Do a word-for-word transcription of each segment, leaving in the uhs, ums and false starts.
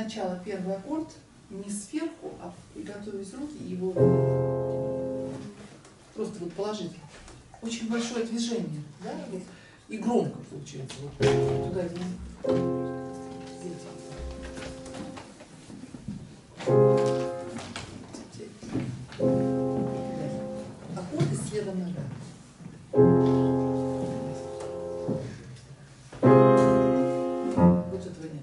сначала первый аккорд не сверху, а готовить руки и его просто вот положить. Очень большое движение, да? Вот. И громко получается. Вот. Туда здесь. Аккорды следом нога. Вот этого нет.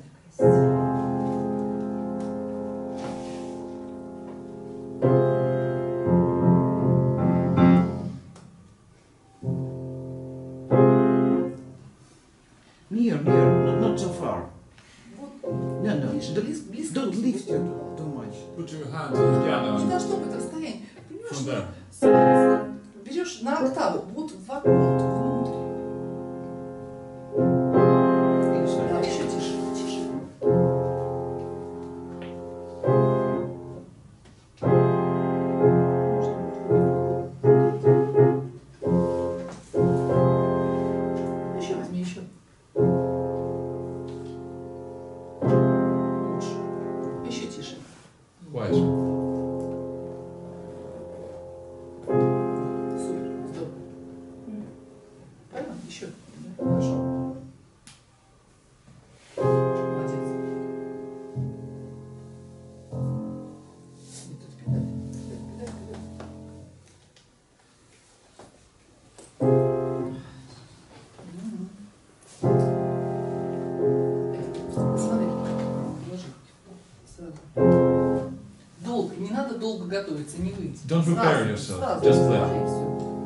Near, near, not, not so far. Вот. No, no, Ближе, don't, близ- близко. don't lift you too much. Put your hand on the piano. Не должно быть расстояние. Понимаешь, From что there. с- берешь на октаву, вот в аккорд внутрь. Да, еще тише, тише. Еще возьми, еще. Лучше. Еще тише. Quite. Супер, здорово. Правильно? Еще. Хорошо. Молодец. И тут педаль. Педаль, педаль, педаль. Мгм. Смотри, ложи. Сразу. Долго, не надо долго готовиться, не выйти. Don't prepare Сразу, yourself, сразу. just play. И всё.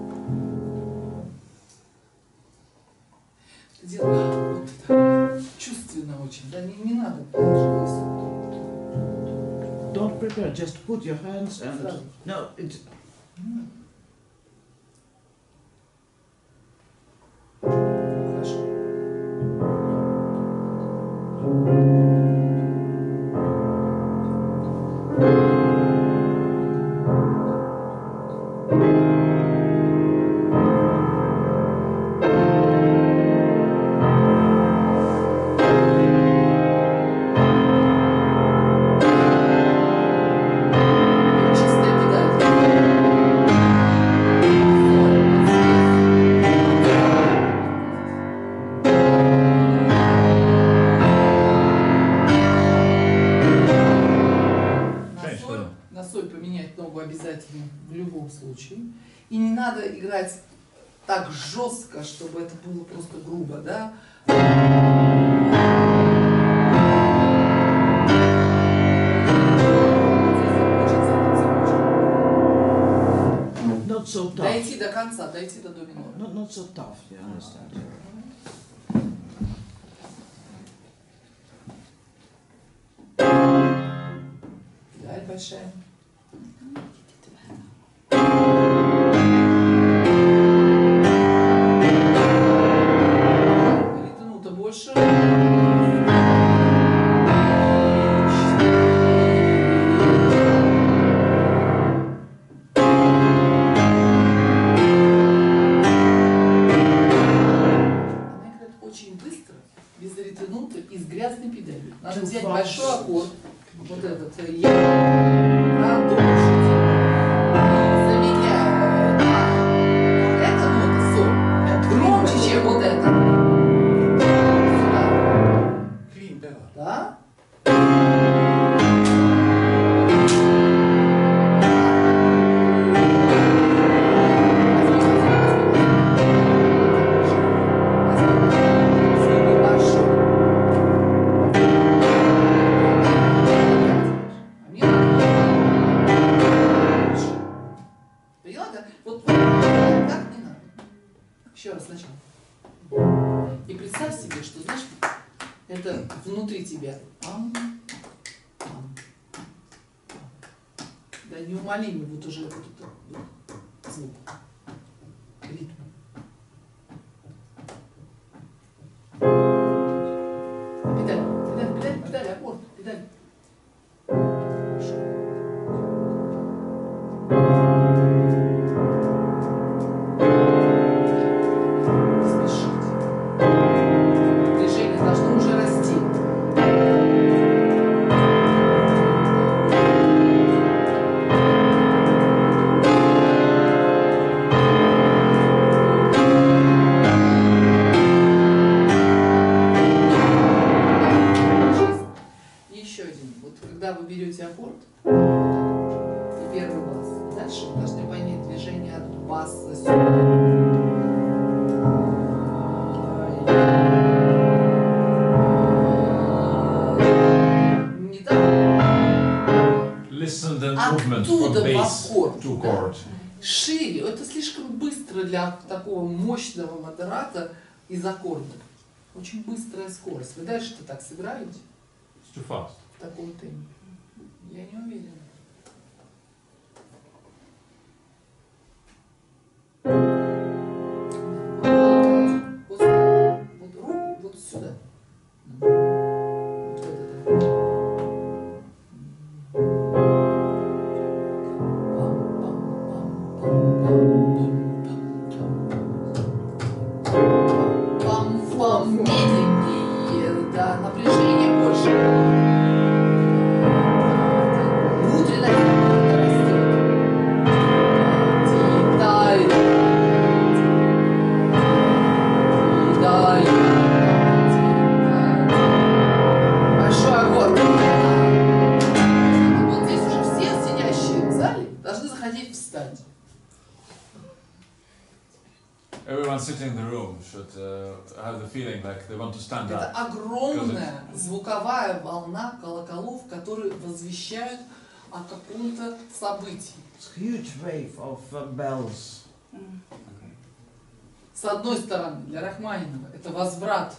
Ты делаешь вот это, чувственно очень, да, не, не надо. Don't prepare, just put your hands and... Сразу. No, it's... Хорошо. Чистая педаль. На Конечно, соль, на соль поменять ногу обязательно в любом случае. И не надо играть так жестко, чтобы это было просто грубо, да? Not so tough. Дойти до конца, дойти до до минора. Not, not so tough, you understand? Педаль большая. Ритм-то больше. Она играет очень быстро, без ретенуты и с грязной педалью. Надо Too взять fast. большой аккорд, вот этот, э, я, продолжить, и замедляя э, эта нота соль, громче, чем вот это. Сюда. Clean pedal. Да? Вот так не надо. Еще раз сначала. И представь себе, что, знаешь, это внутри тебя. Ам, ам, ам. Да, неумолимый вот уже вот это вот звук. Ритм. Педаль, педаль, педаль, педаль, аккорд, педаль. Хорошо. Не спешите. Движение должно уже расти. когда вы берете аккорд, и первый бас, дальше вы должны понять движение от баса сюда. Не так. Listen the movement Оттуда from в bass аккорд. to да. chord. Шире. Это слишком быстро для такого мощного модерата из аккорда. Очень быстрая скорость. Вы дальше-то так сыграете? It's too fast. В таком темпе? Я не уверена. Вот, вот руку вот сюда. Вот это, Пам-пам, медленнее, да, напряжение больше. Внутренность растет. Дай, дай, большой аккорд. Вот здесь уже все сидящие в зале должны заходить встать. Everyone sitting in the room should uh, have the feeling like they want to stand Это up. огромная звуковая волна колоколов, которые возвещают о каком-то событии. It's a huge wave of uh, bells. С одной стороны, для Рахманинова это возврат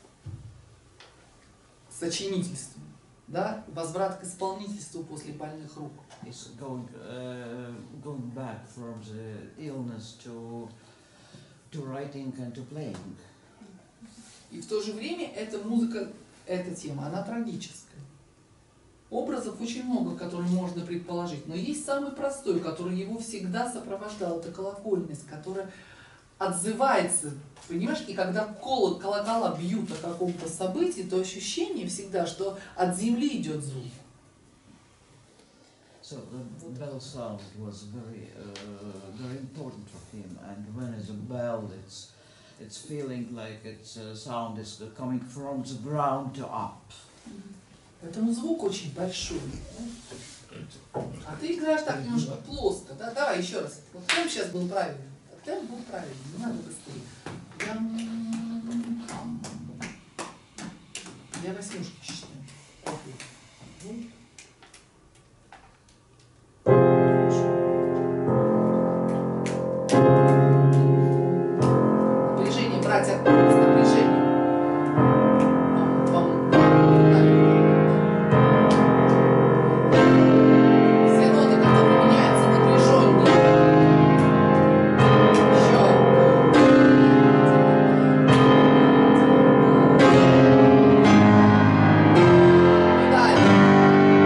к сочинительству, да? Возврат к исполнительству после больных рук. It's going uh, going back from the illness to to writing and to playing. И в то же время эта музыка, эта тема, она трагическая. Образов очень много, которые можно предположить, но есть самый простой, который его всегда сопровождал, это колокольность, которая отзывается, понимаешь, и когда коло, колокола бьют о каком-то событии, то ощущение всегда, что от земли идет звук. So the bell sound was very uh, very important for him, and when it's a bell, it's it's feeling like its uh, sound is coming from the ground to up. Поэтому звук очень большой. Да? А ты играешь так немножко плоско, да? Давай еще раз. Вот темп сейчас был правильный. Темп был правильный, не надо быстрее. Ям-ям. Для восьмушки считаем. Вот. Напряжение, братья, с напряжением. Все ноты, которые меняются, напряженнее. Еще. И далее.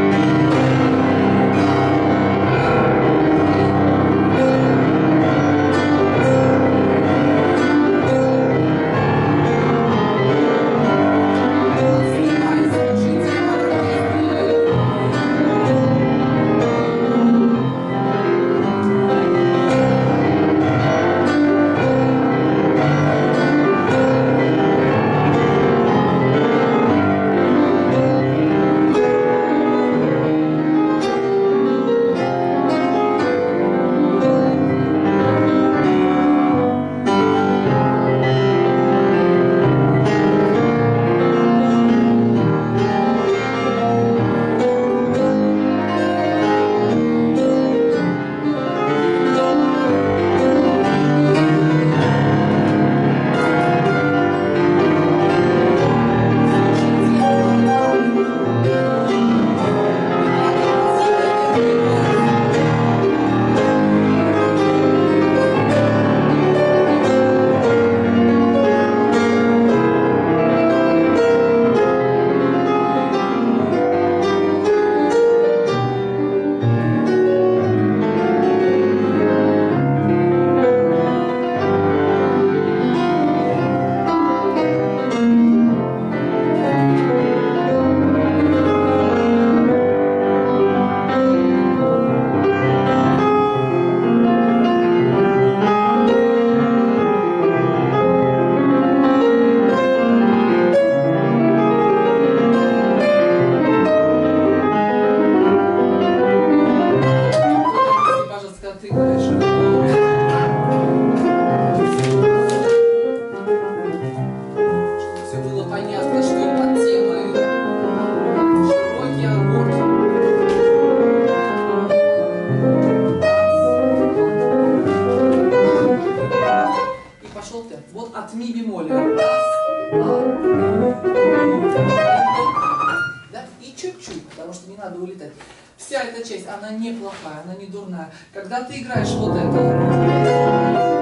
улетать. Вся эта часть, она неплохая, она не дурная. Когда ты играешь вот это,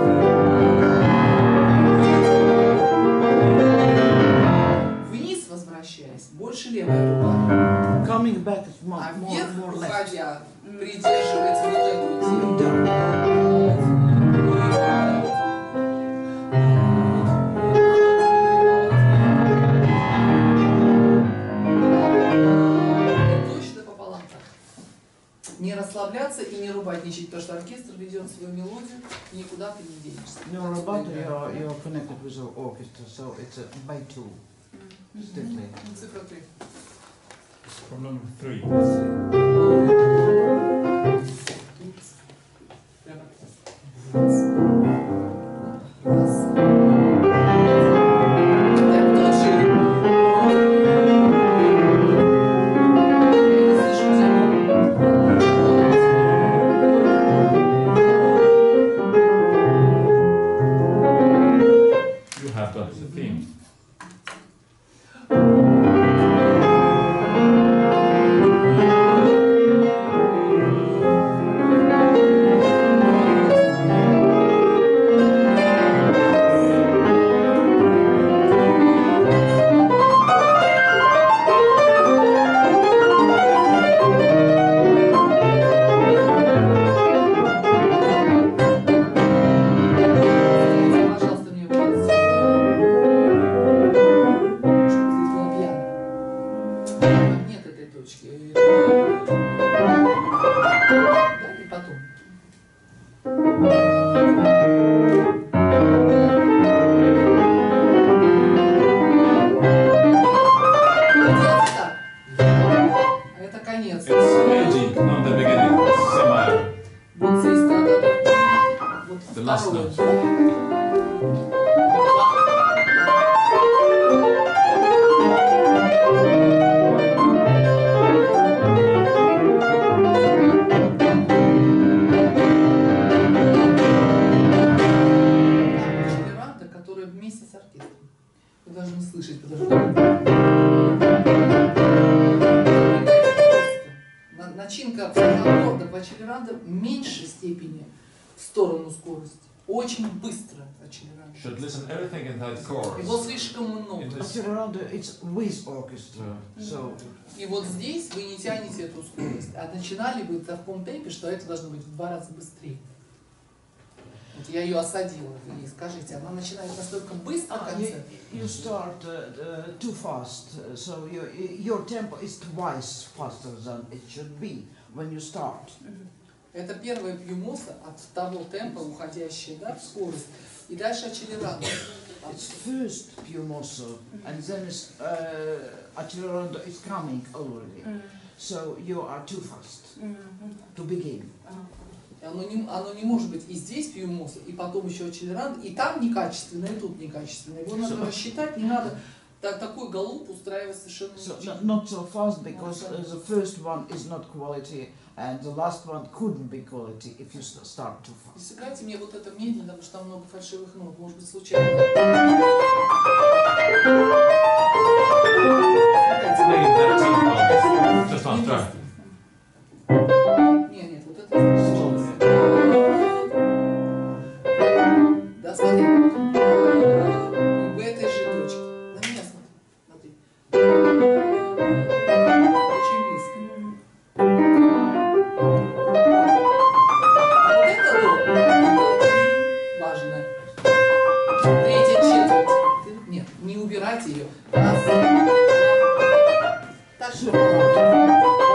вниз возвращаясь, больше левая рука. Coming back is more, А more, вверх more left. уходя, придерживать вот эту тему. Down. Точно пополам так. Не расслабляться и не рубатничать, потому что оркестр ведет свою мелодию, и никуда ты не денешься. No, Roboto, you're, you're connected with the orchestra, so it's a by two. Stiffly. Цифра три. Problem three. Прямо раз. Раз. Так, тот же. Я не слышу тему. You have got the theme. Пожалуйста, мне его чтобы здесь было пьяно. Там нет этой точки. Да, и потом. Делайте так. А это конец. It's ending, not the beginning. It's semi. Вот здесь та-та-та. Вот The last второй. note. Толеранта, которая вместе с оркестром. Вы должны слышать, потому что На- начинка аккорда по Челеранта в меньшей степени в сторону скорости. Очень быстро Челеранта. Should listen everything in that chorus. Его слишком много. It is- Accelerando, it's with orchestra, so И вот здесь вы не тянете эту скорость. А начинали вы в таком темпе, что это должно быть в два раза быстрее. Вот я ее осадила. Вы ей скажите, она начинает настолько быстро uh, you, концерт. you start uh, uh, too fast, uh, so your, your tempo is twice faster than it should be when you start. Это первая пьюмоса от того темпа, уходящая, да, в скорость. И дальше Accelerando. It's first Piumoso, and then it's, uh, Accelerando is coming already. So you are too fast to begin. И Оно не, оно не может быть и здесь пьюмоса, и потом еще Accelerando, и там некачественно, и тут некачественно. Его надо So- рассчитать, не надо так, такой галуп устраивать совершенно So не not, not so fast because uh, the first one is not quality, and the last one couldn't be quality if you st- start too И fast. сыграйте мне вот это медленно, потому что там много фальшивых нот, может быть, случайно. Сыграйте. Play that theme well. Just one Не track. быстро. Нет, нет, вот это случайно. Да, смотри. В этой же точке. На меня смотри. Смотри. Очень близко. А вот это до, это очень важно. Третья четверть. Ты- Нет, не убирайте ее. Раз, два. Так же. Два.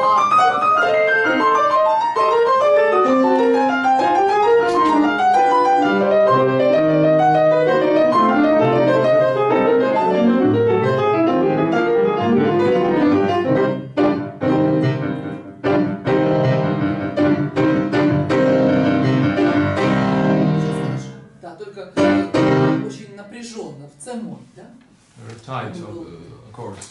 Сейчас хорошо. Да, только э, очень напряженно, в цемоль, да? Very tight of the chords.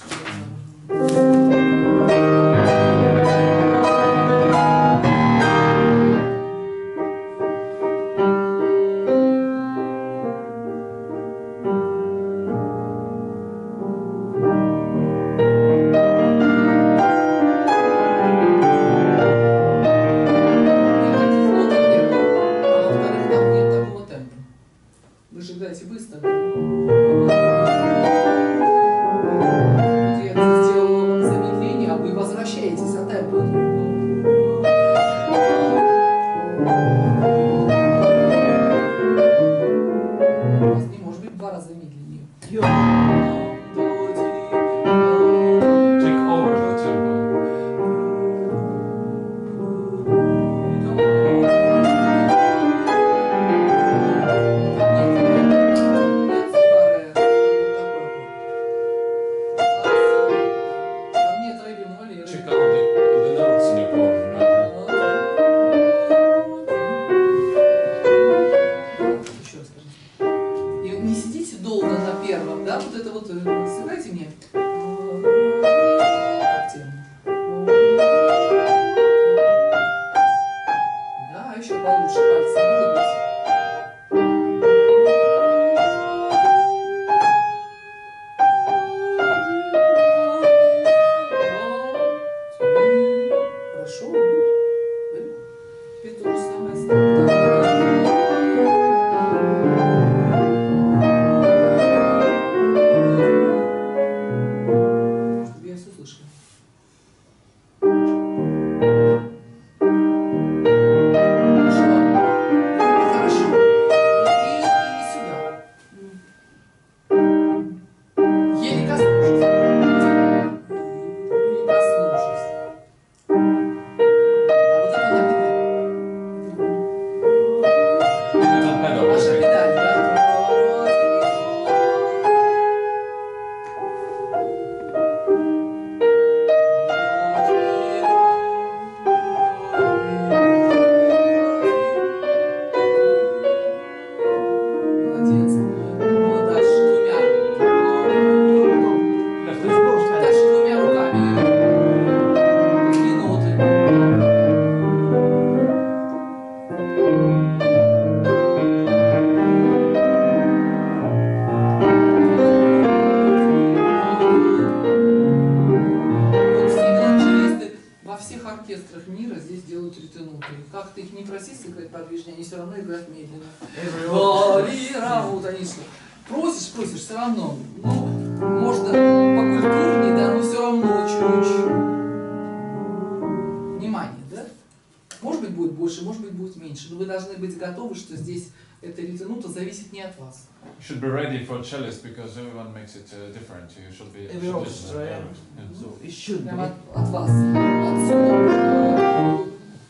оркестрах мира здесь делают ретенуты. Как ты их не проси сыграть подвижнее, они все равно играют медленно. Вот они что. Просишь, просишь, все равно. Ну, можно покультурнее, да, но все равно чуть-чуть. Внимание, да? Может быть, будет больше, может быть, будет меньше. Но вы должны быть готовы, что здесь эта ретенута зависит не от вас. You should be ready for cellist because everyone makes it uh, different. You should be. Every should orchestra, listen. yeah. Yeah. So it should Прям be. от, от вас. Отсюда.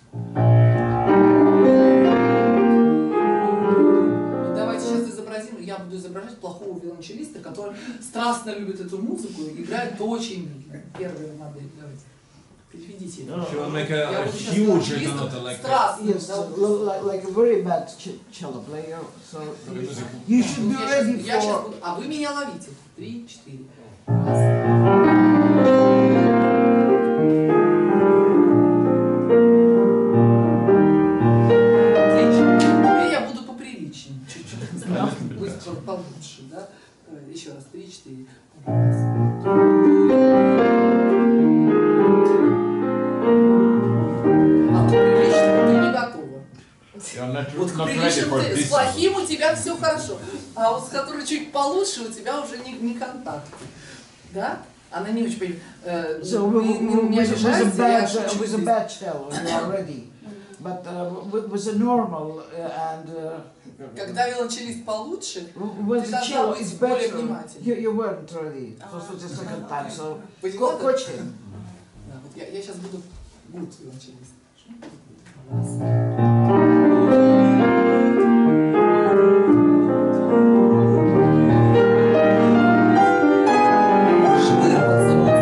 Вот давайте сейчас изобразим, я буду изображать плохого виолончелиста, который страстно любит эту музыку и играет очень медленно. Первая модель, давайте. Переведите. No, She will no. make a, Я a буду сейчас huge виолончелистом retonata like that. страстно. Yes, да, вот. l- like, like a very bad ch- cello player. So you should be Я ready щас- я щас for. буду- а вы меня ловите. Три, четыре. Раз. Отлично. Теперь я буду поприличнее. Чуть-чуть. Будет получше, да? Давай, еще раз. Три, четыре. Раз. А то прилично ты не готова. You're not, Вот к not ready приличным for ты, this. с плохим у тебя все хорошо, а вот с которой чуть получше у тебя уже не, не контакт. Да? Она не очень понимает. Э, So не, with, не, with, не with, with a обижайся, я bad шучу uh, with a здесь. bad cello, you are ready. But uh, with, with a normal uh, and uh, Когда виолончелист получше, when ты the должна cello быть is более better, внимательной. you, you weren't ready for, for the second time. So Поняла, co- да? coach him. Да, вот я, я сейчас буду гуд виолончелист. Раз. Можешь вырваться вот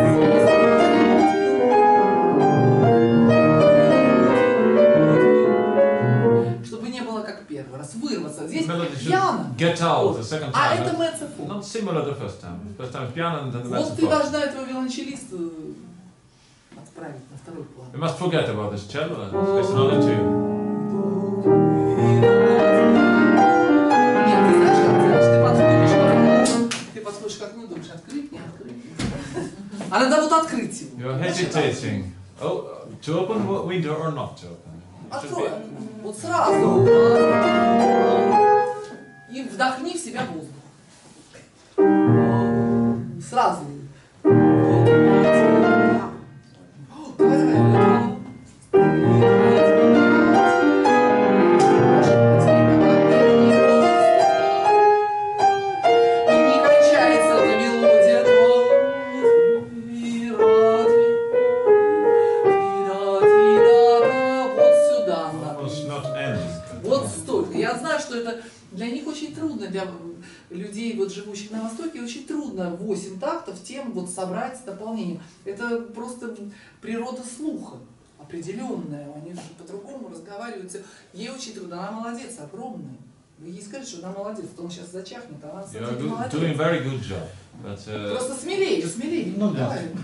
здесь. Чтобы не было как первый раз. Вырваться. Здесь Melody should пьяно. get out the second А time. это Not- меццофон. Not similar the first time. First time is piano and then the Вот ты mezzophone. должна этого виолончелиста отправить на второй план. You must forget about this cello and listen only to you. Нет, ты знаешь, как ты знаешь, ты подходишь к окну, ты подходишь к окну, думаешь, открыть, не открыть. А надо вот открыть его. You're hesitating. Oh, to open the window or not to open? It should Открой be- окно. Вот сразу. И вдохни в себя воздух. Сразу. Давай, давай. Не кончается эта мелодия. Вот сюда надо. Almost not end. Вот столько. Я знаю, что это для них очень трудно, для людей, вот, живущих на Востоке, очень трудно восемь тактов тем вот собрать с дополнением. Это просто природа слуха определенная. Они же по-другому разговаривают. Ей очень трудно. Она молодец, огромная. Вы ей скажете, что она молодец, то он сейчас зачахнет, а она You're все-таки do- молодец. doing very good job. But uh, Просто смелее, смелее. Ну да. Давай. И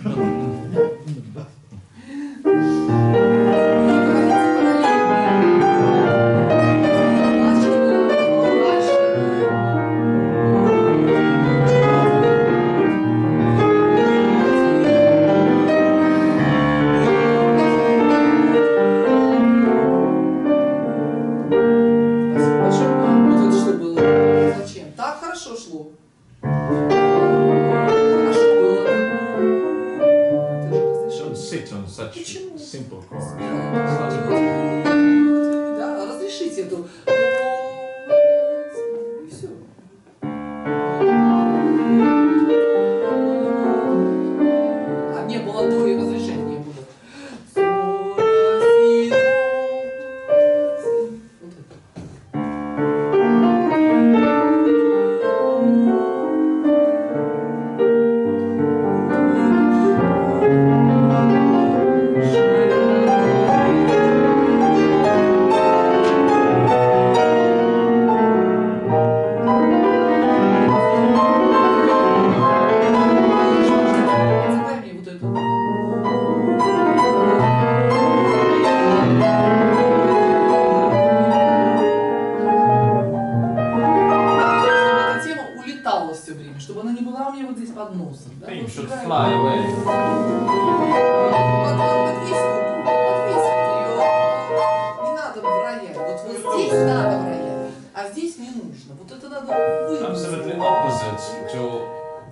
говорите параллельно. Мальчик, спасибо большое. Вот это что было? Зачем? Так хорошо шло. Хорошо было. Ты же разрешил. don't sit on such Почему? simple chords. Да, разрешите эту. И все. А не было до и разрешения не было. Соль, си, до, си. Вот это.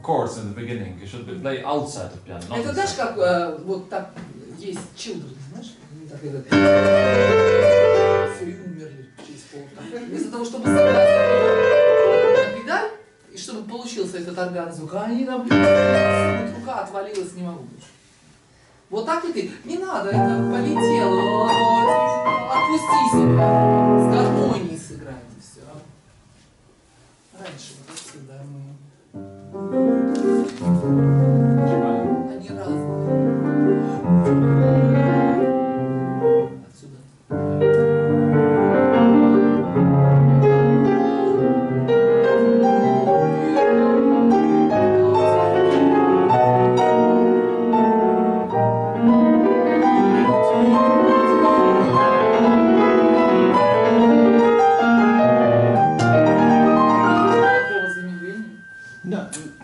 chords in the beginning. You should play outside the piano. Not Это знаешь, inside. как э, вот так есть children, знаешь? Они так это... Все, и умерли через полтора. Вместо того, чтобы сыграть на педаль, и чтобы получился этот орган звука, они там, вот рука отвалилась, не могу больше. Вот так и ты. Не надо, это полетело. Отпусти себя. С гармонией сыграй. Все. Раньше вот отсюда мы... Они разные. Отсюда. Какого замедления? No.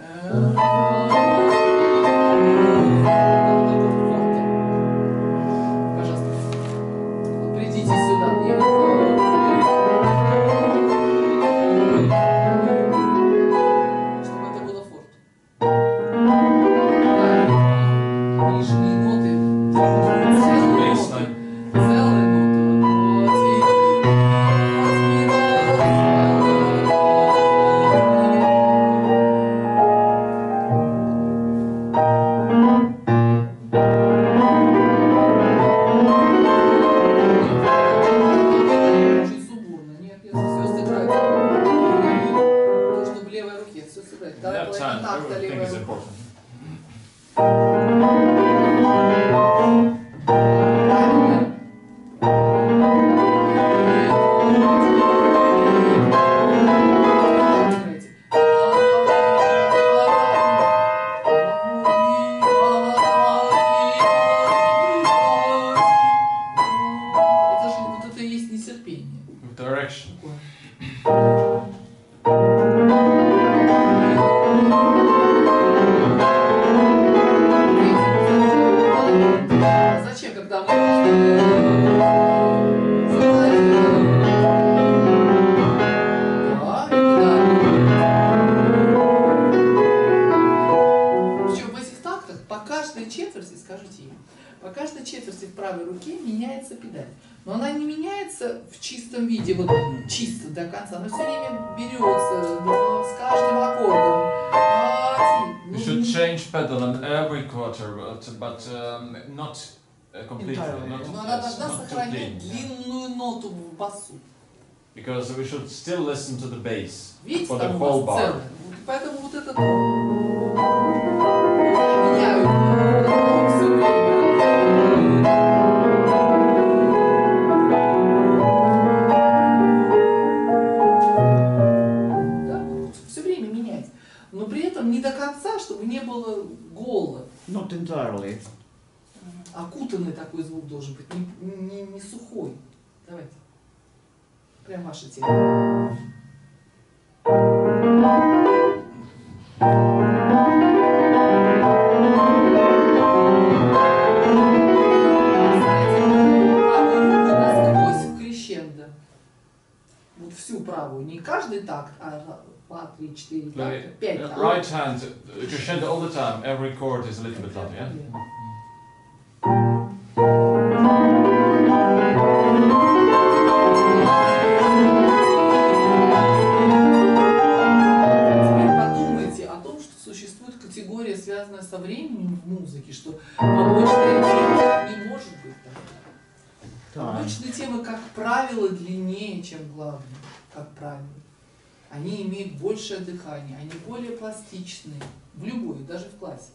Пожалуйста. Придите сюда. Чтобы это было форт. Нижние ноты. Baseline. Целая нота. Очень сумбурно. Нет, я все сыграть. Нужно в левой руке все сыграть. Вторая Left половина hand, такта, everything левая is рука. important. Это же вот это и есть нетерпение. With direction. А зачем, когда мы Причем в этих тактах по каждой четверти, скажите им, по каждой четверти в правой руке меняется педаль. Но она не меняется в чистом виде, вот чисто до конца. Она все время берется ну, с каждым аккордом. А, You should change pedal on every quarter, but, but um, not uh, completely. Entirely. Not, Но она yes, должна not too сохранять clean, yeah. длинную ноту в басу. Because we should still listen to the bass Видите, for the там у whole вас bar. целое. Вот поэтому вот этот меняют все время. Да, все время менять. Но при этом не до конца, чтобы не было голо. Not entirely. Окутанный такой звук должен быть, не, не, не сухой. Давайте. Прям ваша тема. Правую руку насквозь в крещендо. Вот всю правую. Не каждый такт, а два, три, четыре Play такта, пять uh, тактов. right hand, uh, crescendo all the time, every chord is a little bit louder, yeah? Теперь подумайте о том, что существует категория, связанная со временем в музыке, что побочная тема не может быть так. Time. Побочные темы, как правило, длиннее, чем главные, как правило. Они имеют большее дыхание, они более пластичные, в любой, даже в классике.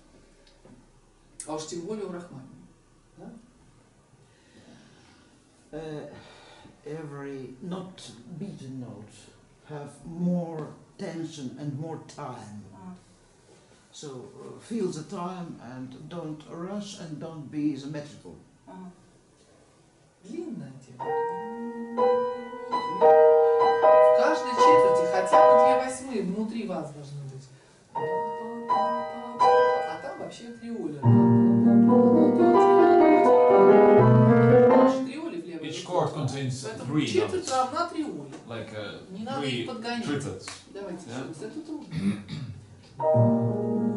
А уж тем более у Рахманинова. Да? Uh, every not beaten note have more tension and more time. So uh, feel the time and don't rush and don't be symmetrical. Длинная тема. В каждой четверти хотя бы две восьмые внутри вас должны быть. А там вообще триоли. Триоли в левой Each руке. chord contains Поэтому three четверть notes, равна триоли. like uh, Не надо three их подгонять. triplets. Давайте Yeah. еще раз. Это трудно.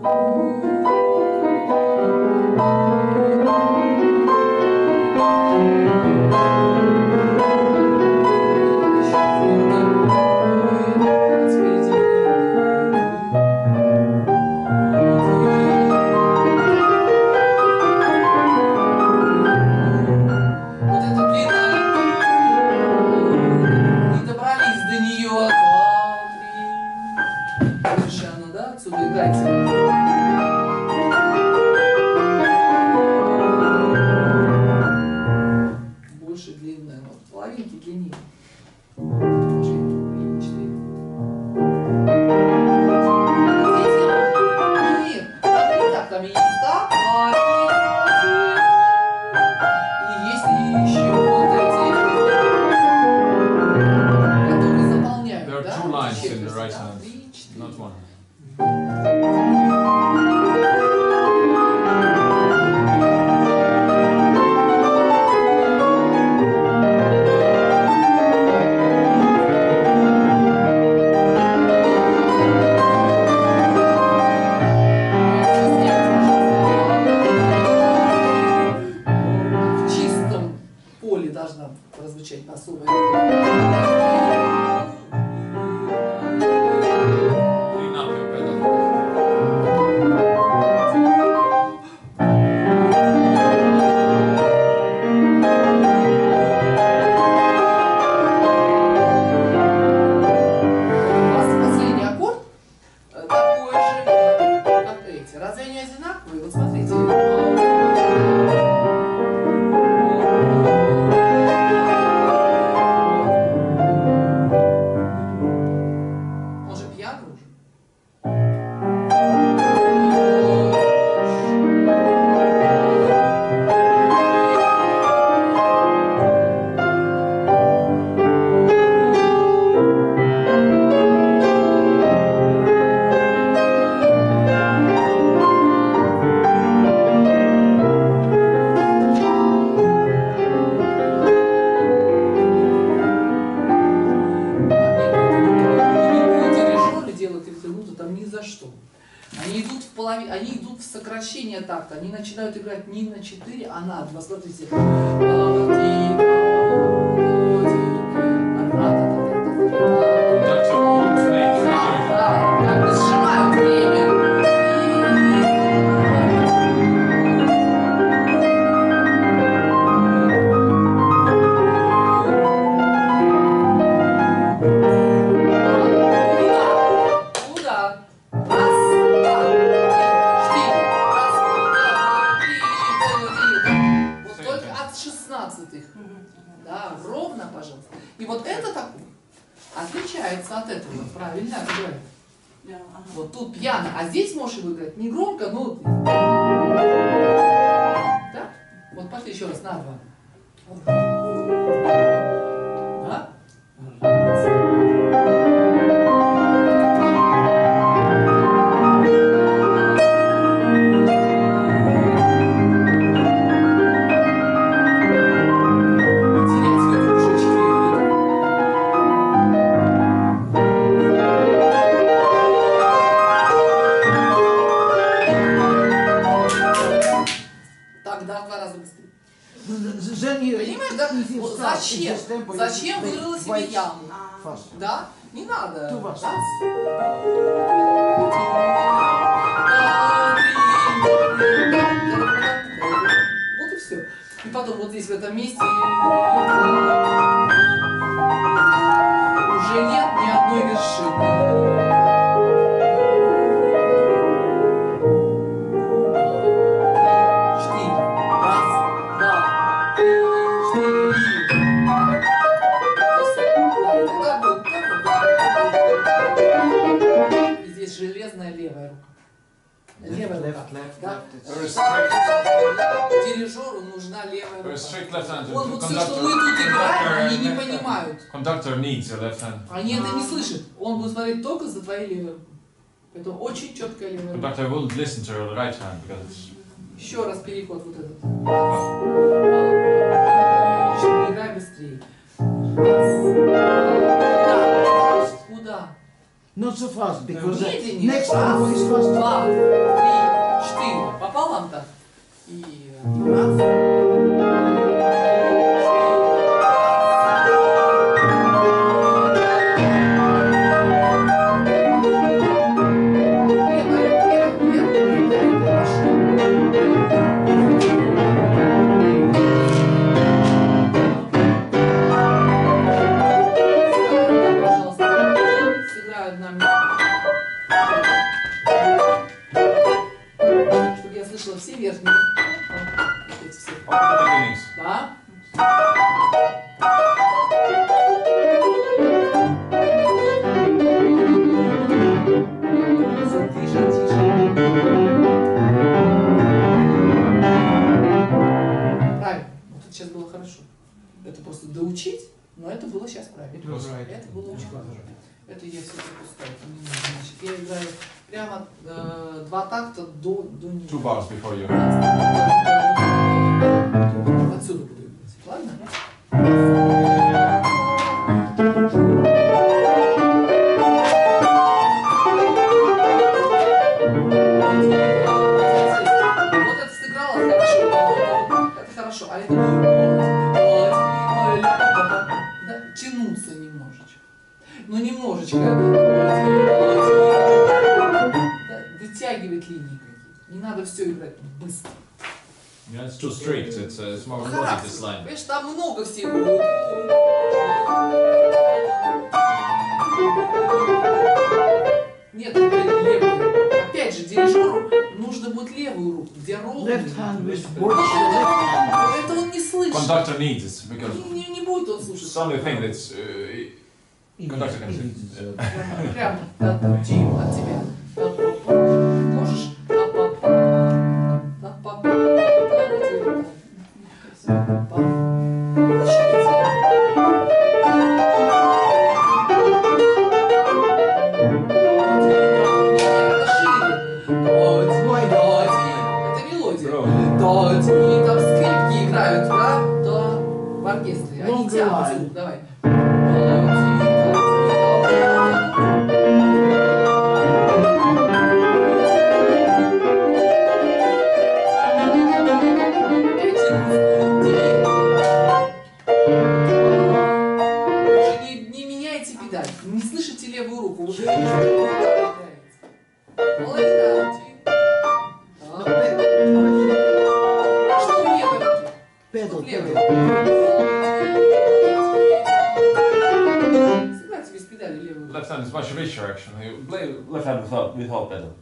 Такта. Они начинают играть не на четыре, а на два. Смотрите. Как бы сжимают время. Да, ровно, пожалуйста. И вот это такое отличается от этого. Правильно играет. Да, ага. Вот тут пьяно, а здесь можешь его играть не громко, но... Да? Вот пошли еще раз на два. Да? Понимаешь, да? Вот зачем? Зачем вырыла себе яму? Да? Не надо. Да? Вот и все. И потом вот здесь в этом месте уже нет ни одной вершины. Железная левая рука. Левая рука. Да? Дирижеру нужна левая рука. Он вот все, что мы тут играем, они не понимают. Conductor needs your left hand. Они это не слышат. Он будет смотреть только за твоей левой рукой. Поэтому очень четкая левая рука. Conductor will listen to your right hand because it's... Еще раз переход вот этот. Играй быстрее. Куда? Not so fast, because the Медленнее. next Раз, tempo is faster. два, три, четыре. Пополам так. И раз. Чтобы я слышала все верхние. Вот эти все. Beginnings. Да. Тише, тише. Правильно. Вот это сейчас было хорошо. Это просто доучить, но это было сейчас правильно. It was right. Это было очень хорошо. Это я все пропускаю. Это не нужно. Значит, я играю прямо э, два такта до, до нее. Two bars before you. Отсюда буду играть. Ладно? Вот это сыграла хорошо. Это хорошо. А это да, тянуться немножечко. Ну немножечко. Да, вытягивать линии какие-то. Не надо все играть быстро. Yeah, it's too strict. It's, uh, it's more melodic, Характер. this line. Понимаешь, там много всего. Нет, это левую. Опять же, дирижеру нужно будет левую руку, где ровно. Left hand with Вот watch the left hand. это, это он не слышит. Conductor needs it because Не, не, не будет он it's слушать. the only thing that's uh, conductor can see. Прямо, прямо, да, Дим, от тебя. Та-па-па. Можешь? Та-па-па. Та-па-па. Та-па-па. Это мелодия. И там скрипки играют, да? Да. В оркестре. Они тянут звук. Давай. Не, не меняйте педаль. Не слышите левую руку. Вы молодец. No, pe- Что в левой руке? pedal, В левой. pedal. Сыграйте без педали левую руку. Left hand is much richer actually. You play Left hand without without pedal.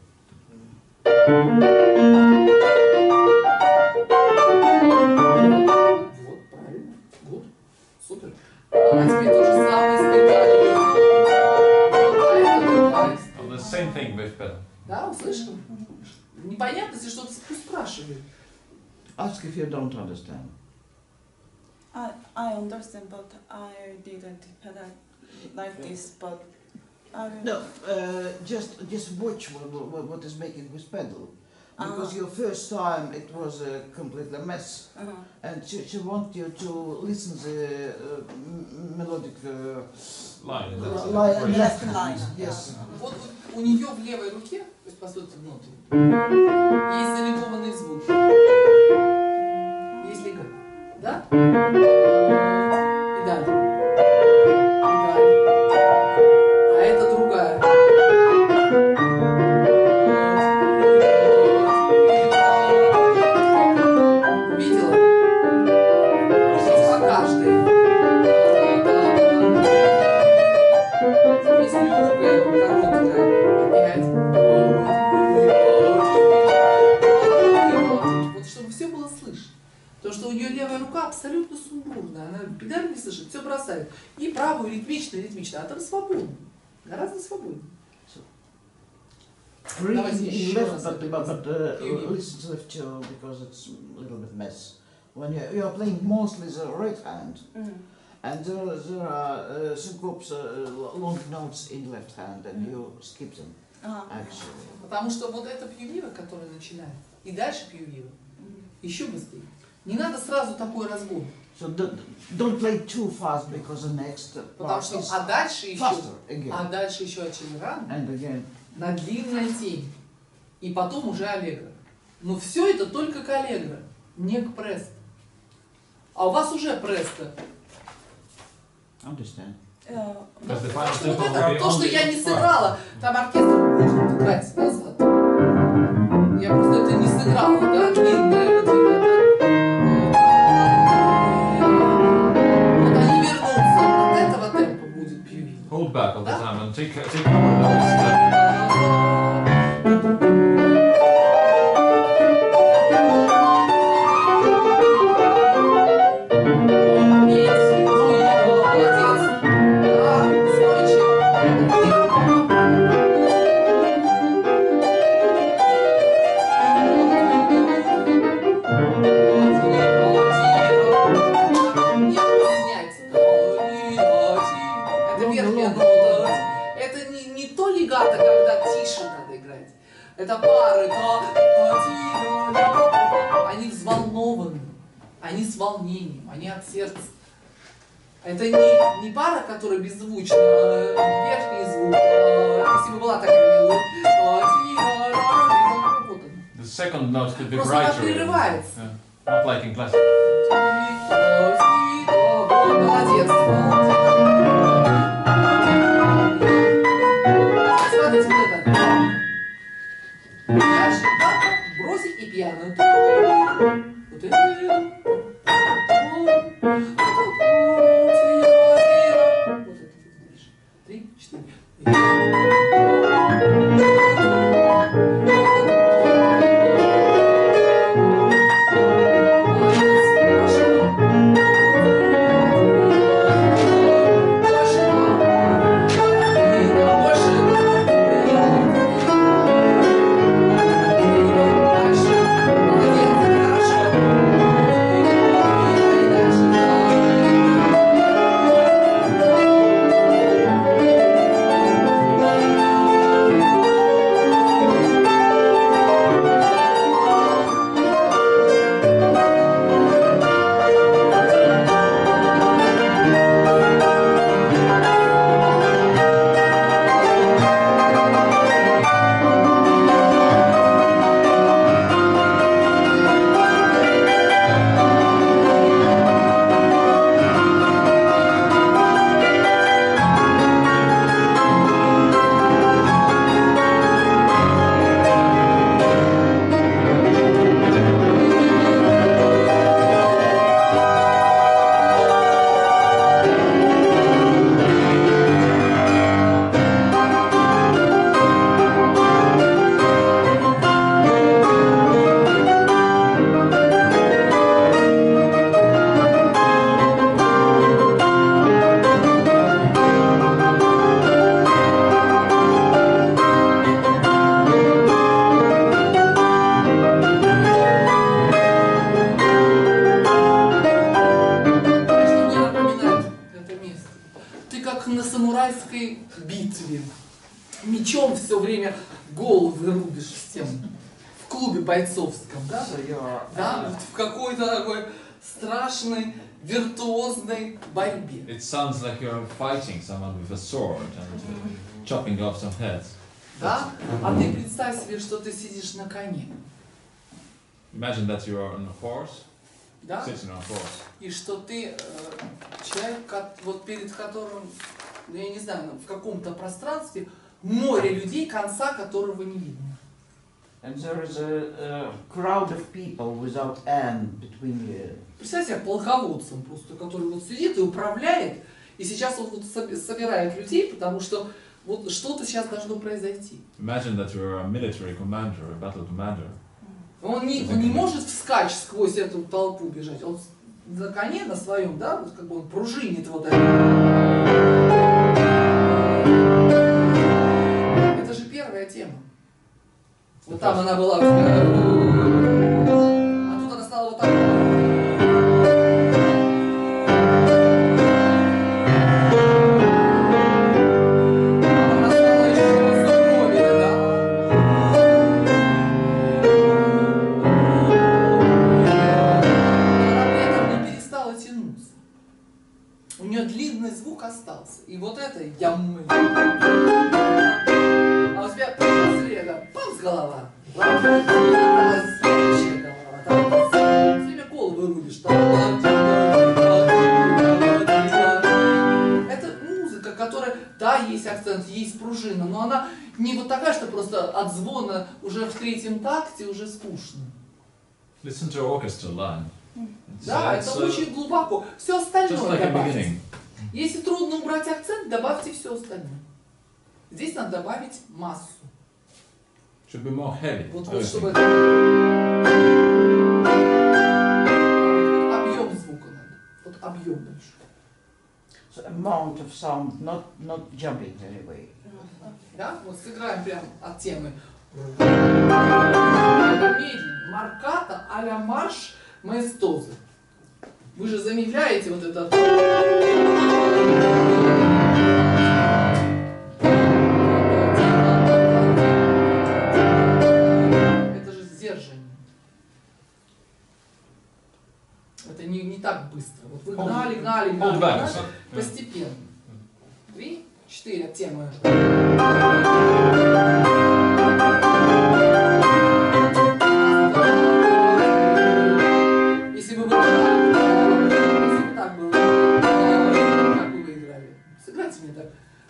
Вот, правильно. Гуд. Супер. А теперь то же самое с педалью. Вот, а это другая история. oh, the same thing with pedal. Да, услышал? Непонятно, если что-то спрашивает. Ask if you don't understand. I, I understand, but I didn't pedal like this, but I will... No, uh, just just watch what, what, what is making with pedal. Because Ah. your first time it was a complete mess. Uh-huh. And she, she wants you to listen the uh, m- melodic uh, Line. uh, That's line it. and Left left line. hand. Yes. Вот у нее в левой руке, то есть по сути ноты, есть зарифмованный звук. Есть лига. Да? И далее. И далее. А это другая. Видела? По каждой. Здесь легкая, короткая. Опять. Вот чтобы все было слышно. Потому что у нее левая рука абсолютно сумбурная. Она педаль не слышит, все бросает. И правую ритмично, ритмично. А там свободно. Гораздо свободнее. Free Давайте in еще left, раз but, это but, but uh, Few listen to left too because it's a little bit mess. When you, you are playing mostly the right hand, Mm. and there, are- there are uh, syncopes, uh, long notes in left hand, and you skip them Uh-huh. actually. Потому что вот это пьювиво, которое начинает, и дальше пьювиво, еще быстрее. Не надо сразу такой разгон. So d- don't play too fast because the next uh, Потому part что, is а дальше еще, faster again. а дальше еще Ачилеран And again. на длинной теме. И потом уже аллегро. Но все это только к аллегро, не к престо. А у вас уже престо. Understand. Yeah. Because the То, final что tempo вот will это, be то, что only я не five. сыграла, там оркестр будет играть назад. Я просто это не сыграла, да, длинное, вот это. Вот они вернутся, от этого темпа будет пьювин. Hold back all the Да? time and take take over those steps. Это не, не то легато, когда тише надо играть. Это пары. Они взволнованы. Они с волнением. Они от сердца. Это не, не пара, которая беззвучна, а верхний звук. Если бы была такая мелодия. Вот он. The second note could be Просто она brighter. прерывается. Yeah. Not like in classical. Молодец. Смотрите, вот это. Дальше. Бросить и пьяно. Вот это. Вот это дальше. Три, четыре. битве. Мечом все время головы рубишь всем. В клубе бойцовском, да? So you're, Да, uh, вот в какой-то такой страшной, виртуозной борьбе. It sounds like you're fighting someone with a sword and uh, chopping off some heads. Да? А ты представь себе, что ты сидишь на коне. Imagine that you are on a horse, Да? sitting on a horse, И что ты э, человек, ко- вот перед которым, ну, я не знаю, в каком-то пространстве море людей, конца которого не видно. and there is a, a crowd of people without end between you. Представь себя полководцем просто, который вот сидит и управляет, и сейчас он вот соб- собирает людей, потому что вот что-то сейчас должно произойти. imagine that you're a military commander, a battle commander. Он не, он не может вскачь сквозь эту толпу бежать. Он с- на коне на своем, да, вот как бы он пружинит вот это. Это же первая тема. Вот там она была у тебя. А тут она стала вот так. Она стала еще суровее, да. Она при этом не перестала тянуть. И вот это ямы. А у тебя слева памс голова. Следующая голова. Все время голову рубишь. Это музыка, которая, да, есть акцент, есть пружина, но она не вот такая, что просто от звона уже в третьем такте уже скучно. Listen to orchestra line. It's, Да, uh, это it's, uh, очень глубоко. Все just остальное like a добавьте. beginning. Если трудно убрать акцент, добавьте все остальное. Здесь надо добавить массу. Should be more heavy. Вот, I вот think. чтобы это... Объем звука надо. Вот объем больше. So amount of sound, not not jumping anyway. Да? Вот сыграем прям от темы. Медленнее. Марката а-ля марш маэстозы. Вы же замедляете вот это. Это же сдерживание. Это не, не так быстро. Вот вы гнали, гнали, гнали, Hold back. гнали, So, постепенно. Три, четыре от темы. Если бы вы если бы так было, как бы вы играли? Сыграйте мне так.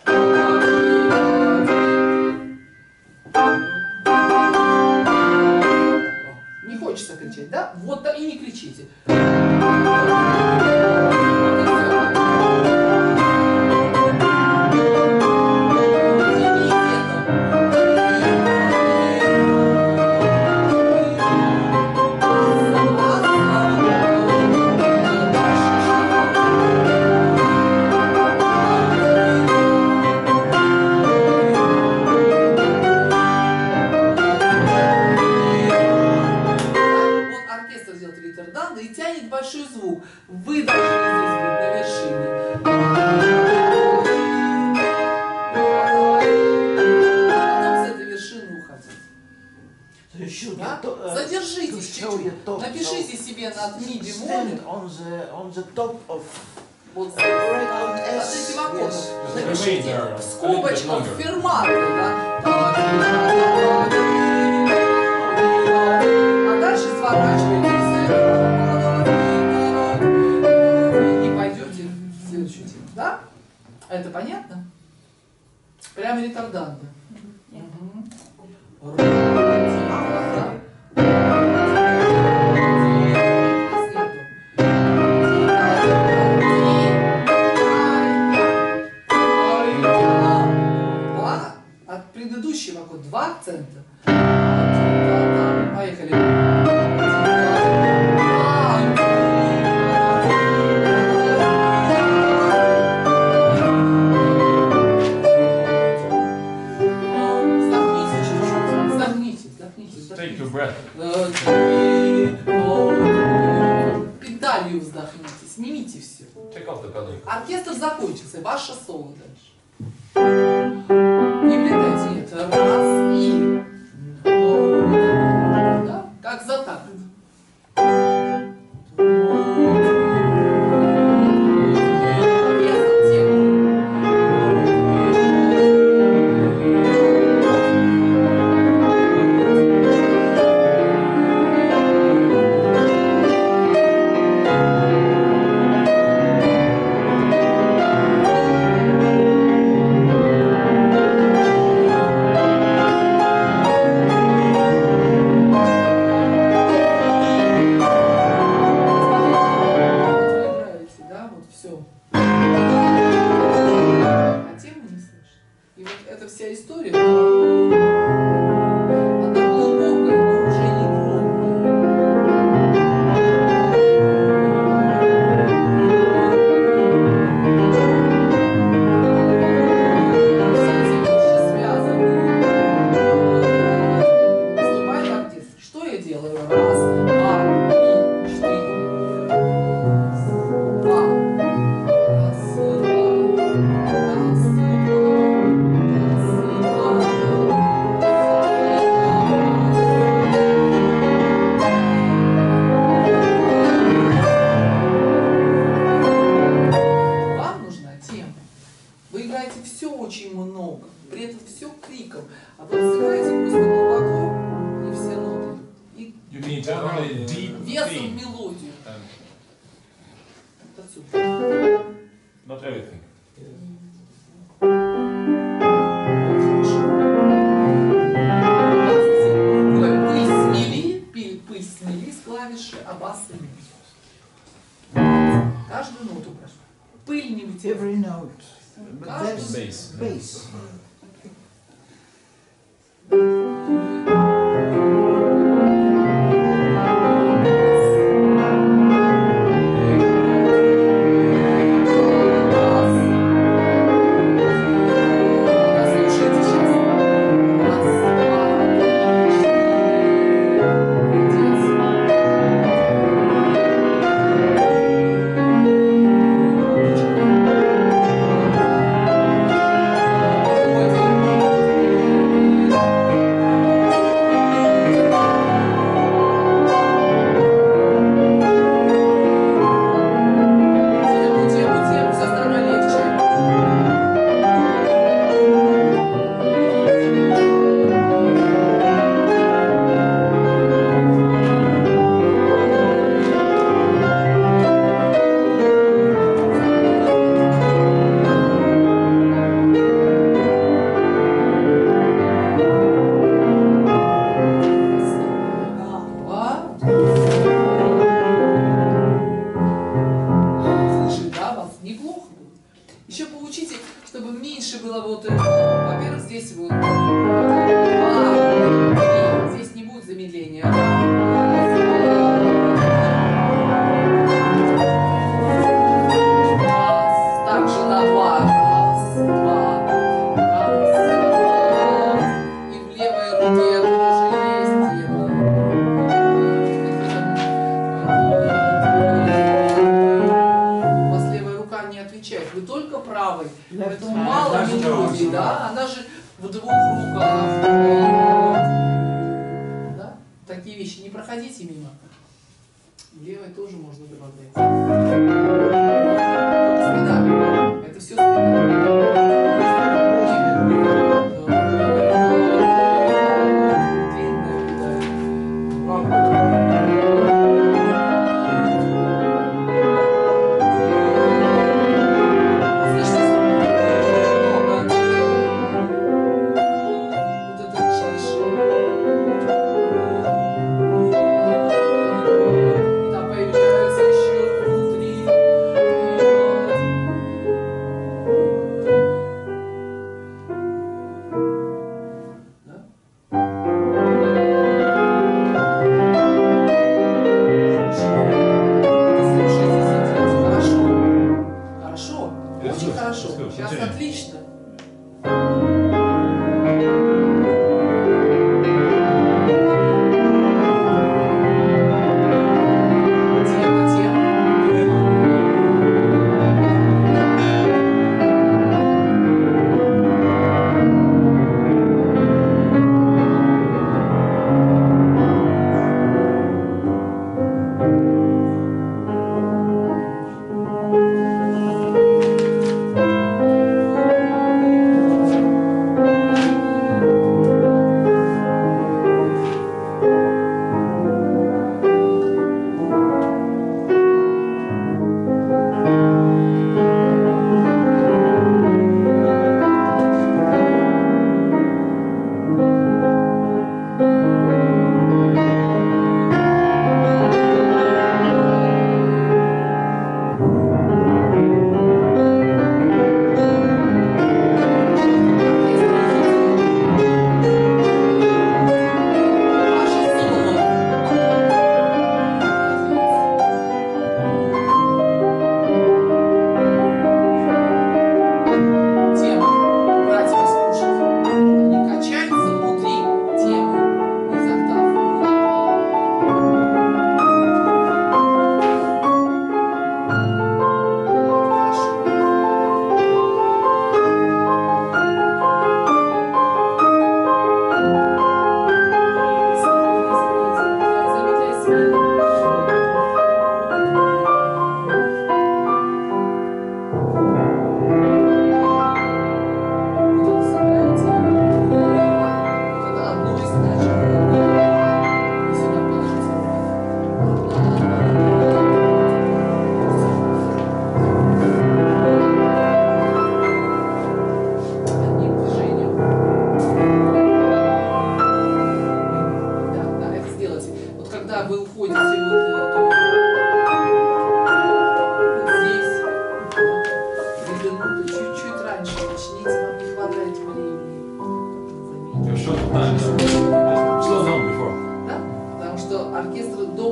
Не хочется кричать, да? Вот да, и не кричите. И тянет большой звук. Вы должны здесь быть на вершине. Потом с этой вершины уходить. So you should Да? to- uh, Задержитесь to show your чуть-чуть. top, Напишите so себе на ми stand бемоле. on the on the top of Вот здесь. right on От S. этих аккордов. Yes. Напишите Just в remain there. скобочках ферматы, да? А дальше сворачиваетесь и пойдете в следующую тему. Да? Это понятно? Прямо ретарданно. От предыдущего аккорда два акцента. Поехали. Вздохните чуть-чуть. Вздохните, вздохните. Take your breath. Педалью вздохните, снимите все. Take off the pedal. Оркестр закончился, ваше соло дальше. Не влетайте, нет. Раз и... Да? Как за так. Весом тему. deep весом в theme. мелодию. And Вот отсюда. not everything. Пыль смели, пыль, пыль смели с клавиши, а бас сними. Каждую ноту прошу. Пыль не вытягивай. Every note. But there's Bass. bass. Послушайте сейчас. Раз, два, три, четыре. Тему, тему, тему, все остальное легче. Два. Слышали, да, вас неплохо будет. Еще поучите, чтобы меньше было вот, э, во-первых, здесь вот два, три, здесь не будет замедления. Раз, также на два. Раз, два, раз, два. И в левой руке тоже есть тема. У вас левая рука не отвечает, вы только правой. Поэтому мало Даже мелодии, да. да? Она же в двух руках. Вот. Да? Такие вещи не проходите мимо. Левой тоже можно добавлять. Только спида. Это все Там появляется еще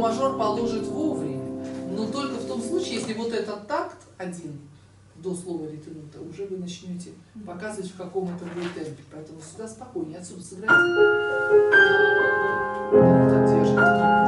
мажор положит вовремя, но только в том случае, если вот этот такт один до слова ретенута, уже вы начнете показывать, в каком это будет темпе. Поэтому сюда спокойнее, отсюда сыграйте. Так, держите.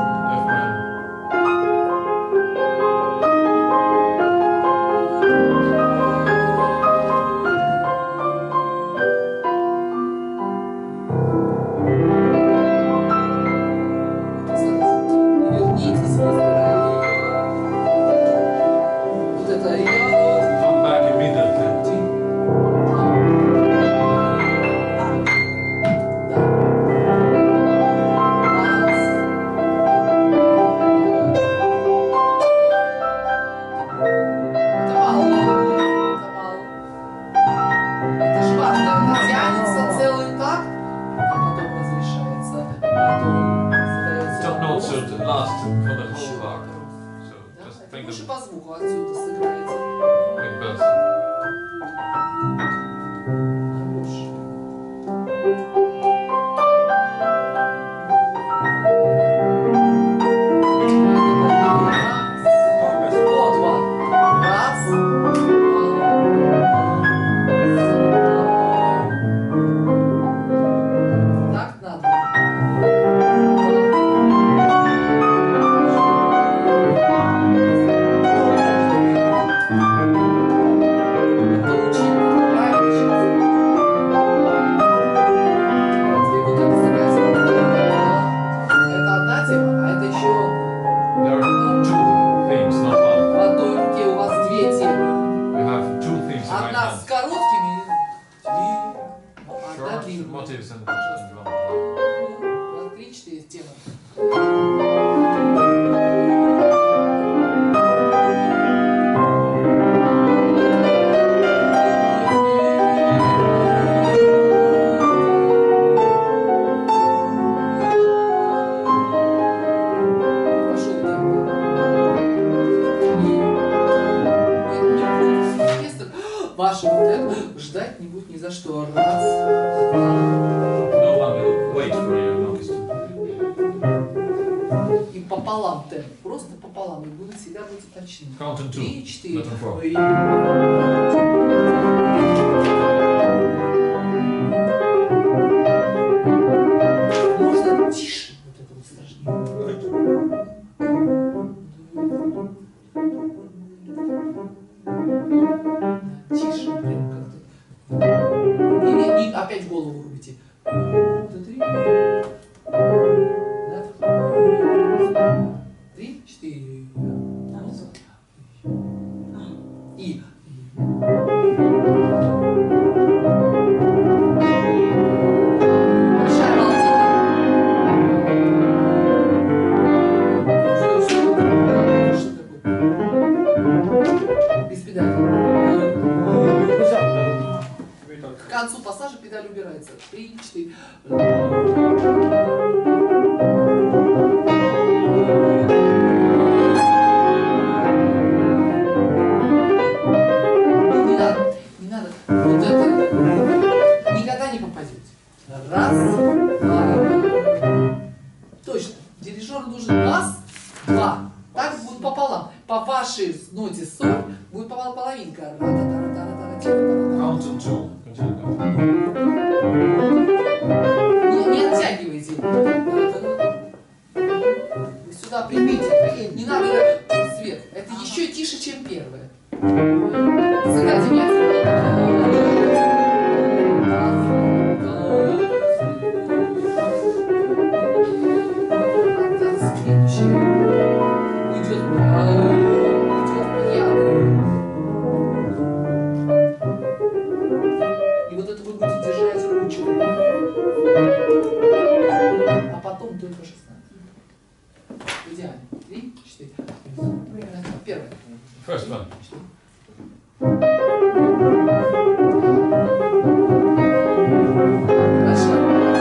Лучше по звуку отсюда сыграете. Ваша вот это ждать не будет ни за что. Раз, два. No one will wait for you. И пополам темп. Просто пополам. И вы всегда будете точны. Count on two. Три, четыре. Not on four. Можно тише вот это вот сложнее. Тише, прям как-то. И, не, не, опять голову рубите. Три. Три, четыре. И. Большая волна. Что, что, что такое? Без педали. К концу пассажа педаль убирается. Три, четыре. Не надо, не надо. Вот это никогда не попадете. Раз, два. Точно. Дирижер нужен раз, два. Так будет пополам. По вашей ноте соль будет половинка. Count on two. Не, не оттягивайте. Вы сюда примите. Не надо свет. Это еще тише, чем первое. Сыграйте мне отсюда. Следующее. Идет пьяно. Идет пьяно. И вот это вы будете держать ручку. А потом только шестнадцать. Идеально. Три, четыре. Первое. First one. Дальше.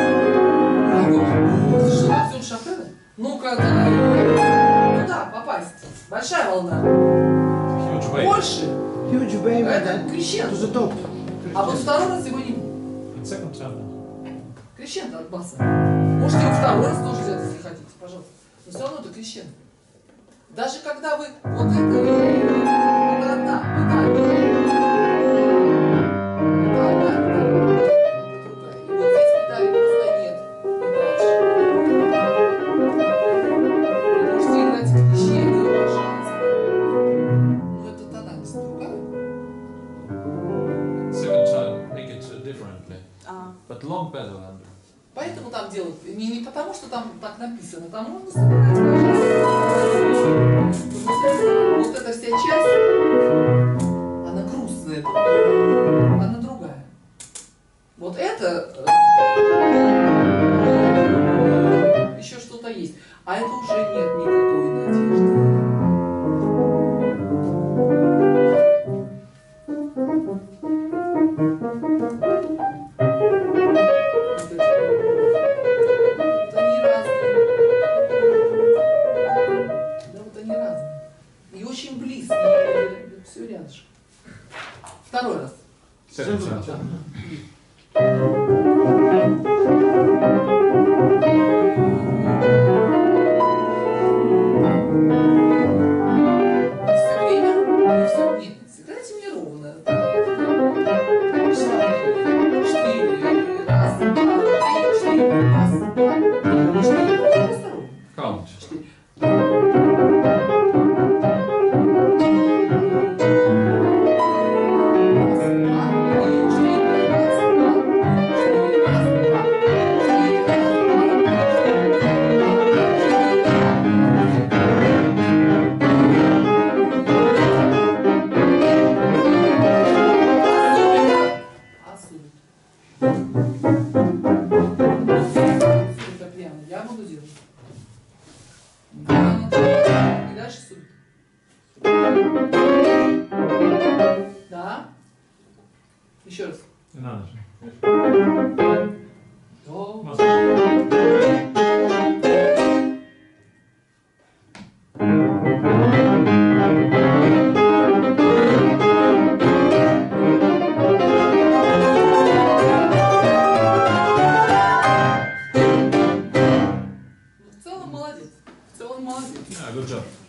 Что, Артем Шопена? Ну-ка, куда попасть? Большая волна. Huge wave. Больше. Huge wave and Это then to крещендо. the top. А вот второй раз его не будет. And second time. Крещендо от баса. Можете его второй раз тоже взять, если хотите, пожалуйста. Но все равно это крещендо. Даже когда вы вот это, это одна педаль. Это одна педаль, это другая. И вот здесь педали просто нет. И дальше. Вы можете играть клещей, пожалуйста. Но это тональность другая. Second time, make it uh, differently. А, But long pedal and Поэтому там делают не, не потому, что там так написано, там можно собирать, пожалуйста. Вот эта вся часть, она грустная, она другая. Вот это э, еще что-то есть, а это уже нет никакой надежды. Вот они разные. Да, вот они разные. И очень близкие. Все рядышком. Второй раз. second time. Да. Все время, все, нет, сыграйте мне ровно. Четыре, раз, два, три, четыре, раз, два, три, четыре. Просто ровно. Count. Четыре. Я буду делать. И дальше супер. Да. Еще раз. Another. До. В целом молодец. В целом молодец. Yeah, good job.